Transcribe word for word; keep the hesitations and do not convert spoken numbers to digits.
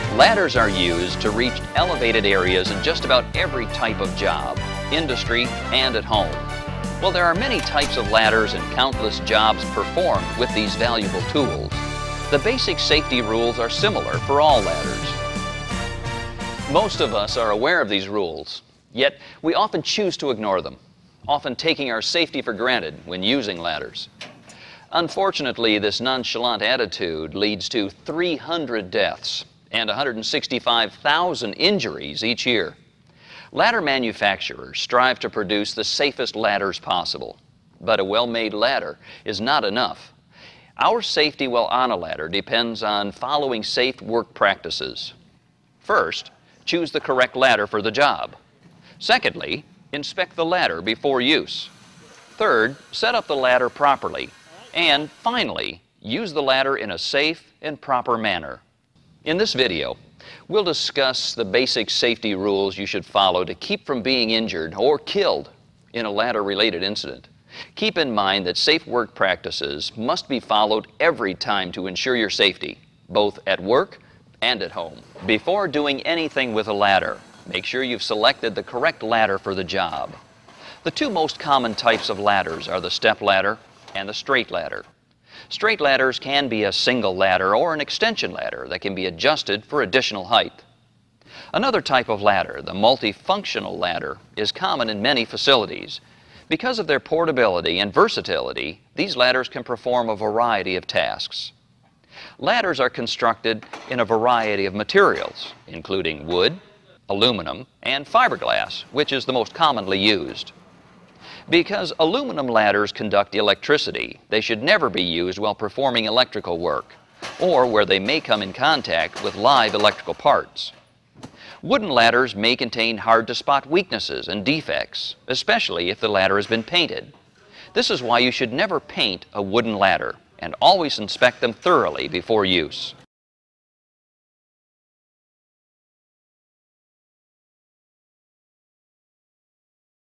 Ladders are used to reach elevated areas in just about every type of job, industry, and at home. Well, there are many types of ladders and countless jobs performed with these valuable tools. The basic safety rules are similar for all ladders. Most of us are aware of these rules, yet we often choose to ignore them, often taking our safety for granted when using ladders. Unfortunately, this nonchalant attitude leads to three hundred deaths and one hundred sixty-five thousand injuries each year. Ladder manufacturers strive to produce the safest ladders possible, but a well-made ladder is not enough. Our safety while on a ladder depends on following safe work practices. First, choose the correct ladder for the job. Secondly, inspect the ladder before use. Third, set up the ladder properly. And finally, use the ladder in a safe and proper manner. In this video, we'll discuss the basic safety rules you should follow to keep from being injured or killed in a ladder-related incident. Keep in mind that safe work practices must be followed every time to ensure your safety, both at work and at home. Before doing anything with a ladder, make sure you've selected the correct ladder for the job. The two most common types of ladders are the step ladder and the straight ladder. Straight ladders can be a single ladder or an extension ladder that can be adjusted for additional height. Another type of ladder, the multifunctional ladder, is common in many facilities. Because of their portability and versatility, these ladders can perform a variety of tasks. Ladders are constructed in a variety of materials, including wood, aluminum, and fiberglass, which is the most commonly used. Because aluminum ladders conduct electricity, they should never be used while performing electrical work, or where they may come in contact with live electrical parts. Wooden ladders may contain hard-to-spot weaknesses and defects, especially if the ladder has been painted. This is why you should never paint a wooden ladder, and always inspect them thoroughly before use.